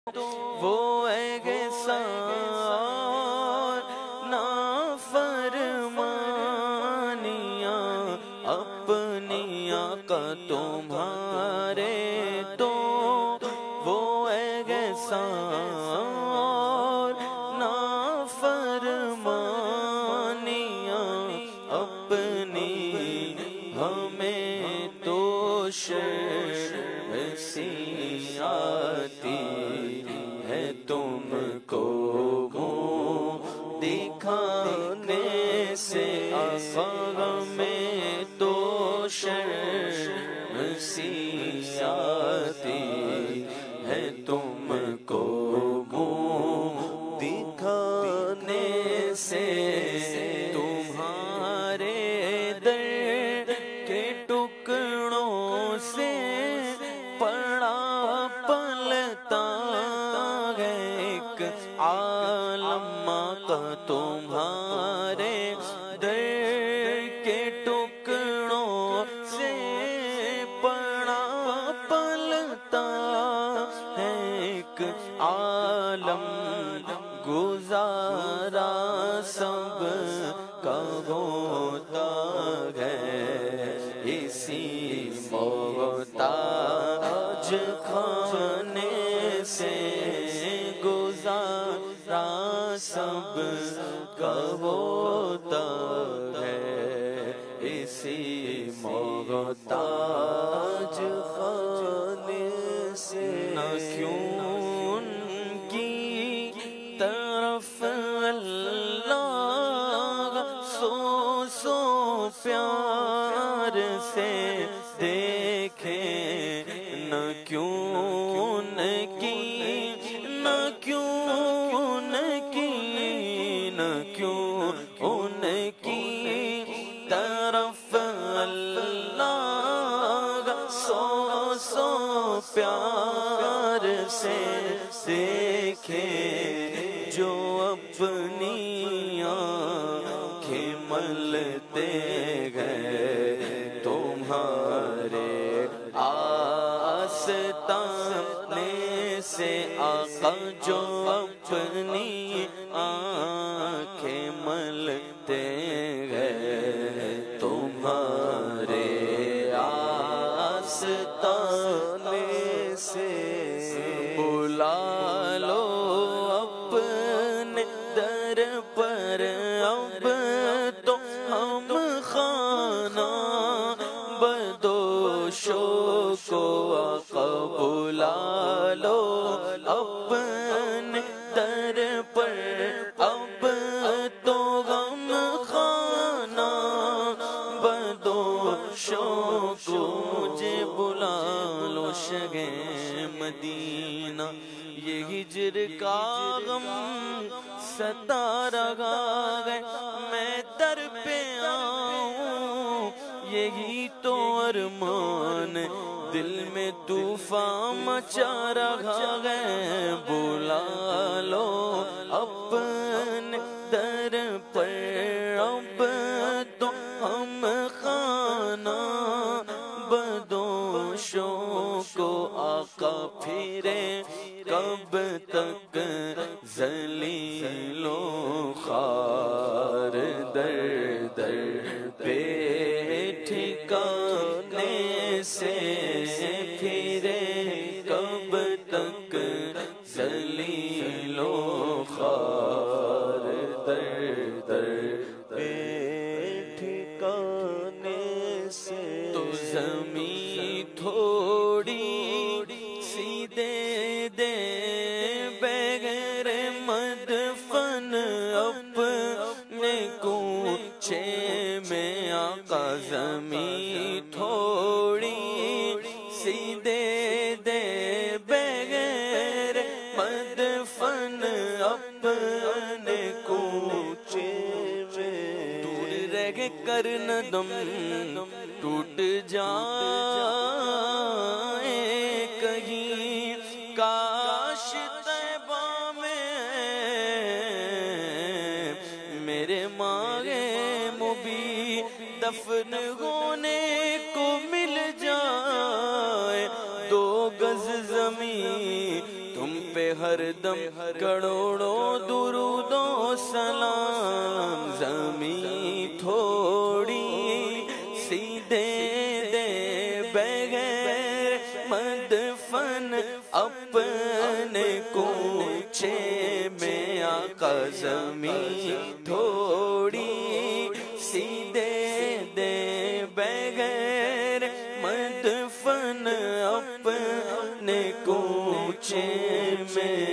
وہ احسان نافرمانیاں اپنی آقا تمہارے تو وہ احسان نافرمانیاں اپنی ہمیں تو شرم سی آتی ہے تم کو منہ دکھانے سے آقا میں تو شرم سی آتی ہے تم کو منہ دکھانے سے تمہارے در کے ٹکڑوں سے پڑا پلتا ہے ایک عالم کا تمہارے در کے ٹکڑوں سے پڑا پلتا ہے ایک عالم گزارا سب کا ہوتا ہے اسی محتاج کھانے سے گزارا سب کا ہوتا ہے اسی محتاج کھانے سے نہ کیوں ان کی طرف اللہ سو پیار سے دیکھے نہ کیوں ان کی نہ کیوں ان کی نہ کیوں ان کی طرف اللہ سو پیار سے دیکھے جو اپنی آنکھیں ملتے گئے تمہارے آستانے سے آقا جو اپنی آنکھیں ملتے گئے تمہارے آستانے سے بلا لو اپنے در پر اب تو ہم خانہ بدوشوں کو آقا بلا لو اپنے در پر اب تو غم خانہ بدوشوں کو مجھے بلا لو شگے مدینہ یہ ہجر کا غم ستا رہا ہے میں در پہ آؤں یہی تو ارمان دل میں طوفان مچا رہا ہے بلا لو اپنے در پر اب تو ہم خانہ بدوشوں کو آقا پھرے کب تک ذلیل و خوار در در پہ ٹھکانے سے پھرے کب تک ذلیل و خوار در در پہ ٹھکانے سے تو زمین تھوڑی سی دے دے بغیر مدفن اپنے کوچے میں آقا زمین تھوڑی سی دے دے بغیر مدفن اپنے کوچے میں دور رہ کر ندم ٹوٹ جائے کہیں کاش طیبہ میں میرے ماغے مبی دفن ہونے کو مل جائے 2 گز زمین تم پہ ہر دم کروڑوں درود و سلام، زمین تھوڑی سی دے دے بغیر مدفن اپنے کوچے میں آقا، زمین تھوڑی سی دے دے بغیر مدفن اپنے کوچے میں،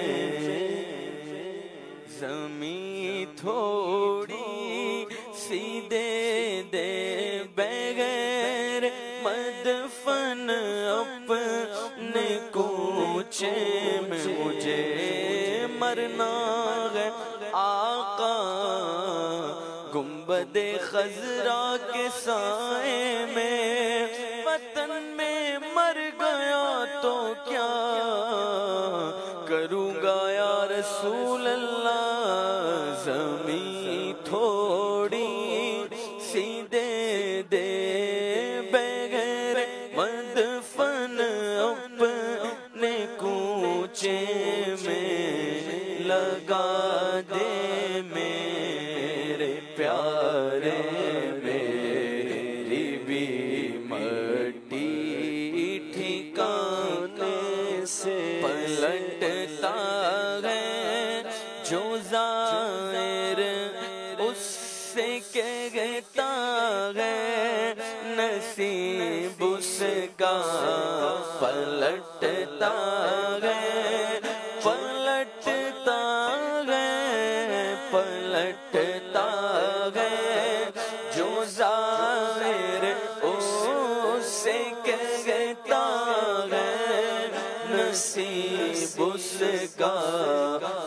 زمین تھوڑی سی دے دے بغیر مدفن اپنے کوچے میں، مجھے مرنا ہے آقا گنبد خضرا کے سائے میں، وطن میں مر گیا تو کیا کروں گا یا رسول اللہ، زمین تھوڑی سی دے دے بغیر مدفن اپنے کوچے میں، لگا دے میرے پیارے میری بھی مٹی ٹھکانے سے، پلٹتا ہے جو ظاہر اس سے کہتا ہے نصیب اس کا، پلٹتا ہے پلٹتا ہے پلٹتا ہے جو ظاہر اس سے کہتا ہے نصیب اس کا،